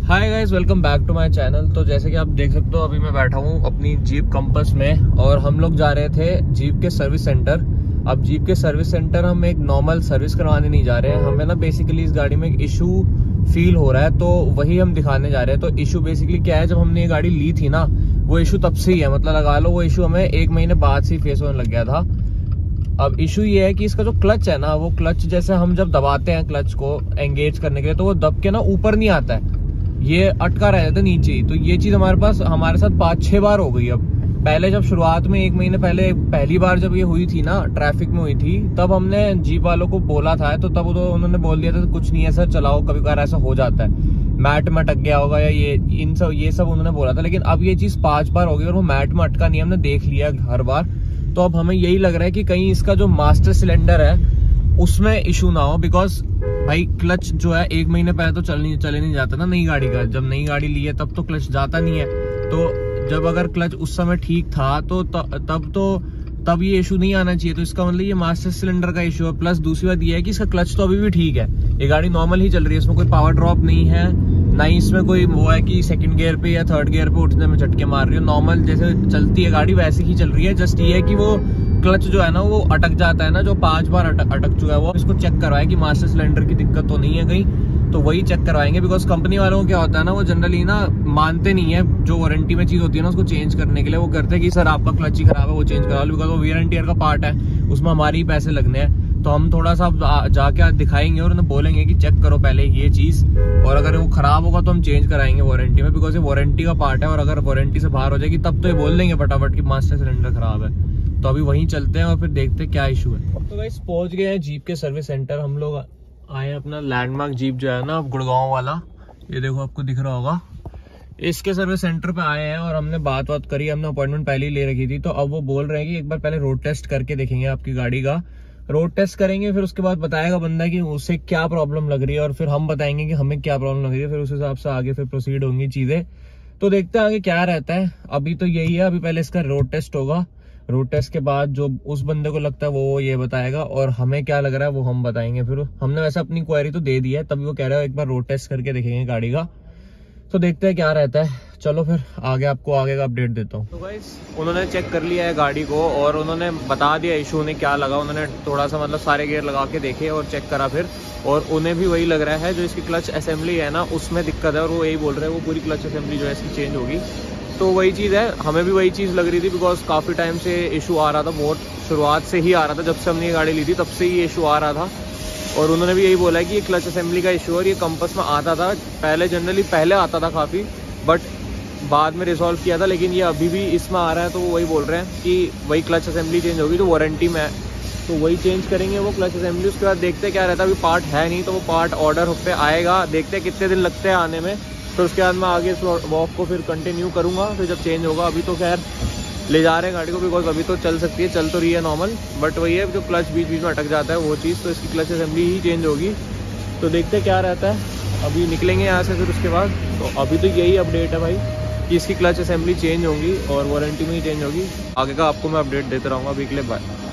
Hi guys, welcome back to my channel. तो जैसे कि आप देख सकते हो अभी मैं बैठा हूँ अपनी जीप कंपस में और हम लोग जा रहे थे जीप के सर्विस सेंटर। अब जीप के सर्विस सेंटर हम एक नॉर्मल सर्विस करवाने नहीं जा रहे हैं, हमें ना बेसिकली इस गाड़ी में एक इशू फील हो रहा है तो वही हम दिखाने जा रहे हैं। तो इशू बेसिकली क्या है, जब हमने ये गाड़ी ली थी ना वो इशू तब से ही है, मतलब लगा लो वो इशू हमें 1 महीने बाद से ही फेस होने लग गया था। अब इशू ये है कि इसका जो क्लच है ना, वो क्लच जैसे हम जब दबाते हैं क्लच को एंगेज करने के लिए तो वो दब के ना ऊपर नहीं आता है, ये अटका रह जाता है नीचे ही। तो ये चीज हमारे साथ 5-6 बार हो गई। अब पहले जब शुरुआत में 1 महीने पहले पहली बार जब ये हुई थी ना, ट्रैफिक में हुई थी, तब हमने जीप वालों को बोला था तो तब तो उन्होंने बोल दिया था कुछ नहीं है सर, चलाओ, कभी कभार ऐसा हो जाता है, मैट में अटक गया होगा या ये सब उन्होंने बोला था। लेकिन अब ये चीज 5 बार हो गई और वो मैट में अटका नहीं, हमने देख लिया हर बार। तो अब हमें यही लग रहा है कि कहीं इसका जो मास्टर सिलेंडर है उसमें इशू ना हो, बिकॉज भाई क्लच जो है 1 महीने पहले तो चले नहीं जाता ना नई गाड़ी का। जब नई गाड़ी ली है तब तो क्लच जाता नहीं है, तो जब अगर क्लच उस समय ठीक था तो तब ये इशू नहीं आना चाहिए। तो इसका मतलब ये मास्टर सिलेंडर का इशू है। प्लस दूसरी बात ये है कि इसका क्लच तो अभी भी ठीक है, ये गाड़ी नॉर्मल ही चल रही है, इसमें कोई पावर ड्रॉप नहीं है, ना ही इसमें कोई वो है कि सेकंड गियर पे या थर्ड गियर पे उठने में झटके मार रही है। नॉर्मल जैसे चलती है गाड़ी वैसे ही चल रही है। जस्ट ये है कि वो क्लच जो है ना वो अटक जाता है ना, जो 5 बार अटक चुका है वो इसको चेक करवाए कि मास्टर सिलेंडर की दिक्कत तो नहीं है कहीं, तो वही चेक करवाएंगे। बिकॉज कंपनी वालों को क्या होता है ना, वो जनरली ना मानते नहीं है, जो वारंटी में चीज होती है ना उसको चेंज करने के लिए वो करते हैं कि सर आपका क्लच ही खराब है वो चेंज करा लो, बिकॉज वो वियर एंड टियर का पार्ट है, उसमें हमारे ही पैसे लगने हैं। तो हम थोड़ा सा जाके दिखाएंगे और उन्हें बोलेंगे कि चेक करो पहले ये चीज, और अगर वो खराब होगा तो हम चेंज कराएंगे वारंटी में, बिकॉज ये वारंटी का पार्ट है। और अगर वारंटी से बाहर हो जाएगी तब तो ये बोल देंगे फटाफट कि मास्टर सिलेंडर खराब है। तो अभी वहीं चलते हैं और फिर देखते हैं क्या इशू है। तो गाइस पहुंच गए हैं जीप के सर्विस सेंटर। हम लोग आए हैं अपना लैंडमार्क जीप जो है ना गुड़गांव वाला, ये देखो आपको दिख रहा होगा, इसके सर्विस सेंटर पे आए हैं और हमने बात करी, हमने अपॉइंटमेंट पहले ही ले रखी थी। तो अब वो बोल रहे हैं कि एक बार पहले रोड टेस्ट करके देखेंगे, आपकी गाड़ी का रोड टेस्ट करेंगे, फिर उसके बाद बताएगा बंदा कि उसे क्या प्रॉब्लम लग रही है और फिर हम बताएंगे कि हमें क्या प्रॉब्लम लग रही है, फिर उस हिसाब से आगे फिर प्रोसीड होंगी चीजें। तो देखते हैं आगे क्या रहता है। अभी तो यही है, अभी पहले इसका रोड टेस्ट होगा, रोड टेस्ट के बाद जो उस बंदे को लगता है वो ये बताएगा और हमें क्या लग रहा है वो हम बताएंगे। फिर हमने वैसे अपनी क्वेरी तो दे दी है, तभी वो कह रहा है एक बार रोड टेस्ट करके देखेंगे गाड़ी का। तो देखते हैं क्या रहता है। चलो फिर आगे आपको आगे का अपडेट देता हूँ। तो गाइस उन्होंने चेक कर लिया है गाड़ी को और उन्होंने बता दिया इशू उन्हें क्या लगा। उन्होंने थोड़ा सा मतलब सारे गियर लगा के देखे और चेक करा फिर, और उन्हें भी वही लग रहा है, जो इसकी क्लच असेंबली है ना उसमें दिक्कत है, और वो यही बोल रहे हैं वो पूरी क्लच असेंबली जो है इसकी चेंज होगी। तो वही चीज़ है, हमें भी वही चीज़ लग रही थी, बिकॉज काफ़ी टाइम से इशू आ रहा था, बहुत शुरुआत से ही आ रहा था, जब से हमने ये गाड़ी ली थी तब से ही ये इशू आ रहा था। और उन्होंने भी यही बोला है कि ये क्लच असेंबली का इशू और ये कंपस में आता था पहले, जनरली पहले आता था काफ़ी, बट बाद में रिजॉल्व किया था, लेकिन ये अभी भी इसमें आ रहा है। तो वो वही बोल रहे हैं कि वही क्लच असेंबली चेंज होगी, तो वारंटी में है तो वही चेंज करेंगे वो क्लच असेंबली। उसके बाद देखते हैं क्या रहता है। अभी पार्ट है नहीं तो वो पार्ट ऑर्डर पे आएगा, देखते हैं कितने दिन लगते हैं आने में, फिर उसके बाद मैं आगे इस वॉक को फिर कंटिन्यू करूँगा फिर जब चेंज होगा। अभी तो खैर ले जा रहे हैं गाड़ी को, बिकॉज अभी तो चल सकती है, चल तो रही है नॉर्मल, बट वही है जो क्लच बीच बीच में अटक जाता है वो चीज़, तो इसकी क्लच असेंबली ही चेंज होगी। तो देखते हैं क्या रहता है। अभी निकलेंगे यहाँ से फिर उसके बाद। तो अभी तो यही अपडेट है भाई कि इसकी क्लच असेंबली चेंज होगी और वारंटी में ही चेंज होगी। आगे का आपको मैं अपडेट देते रहूँगा। अभी के लिए बाय।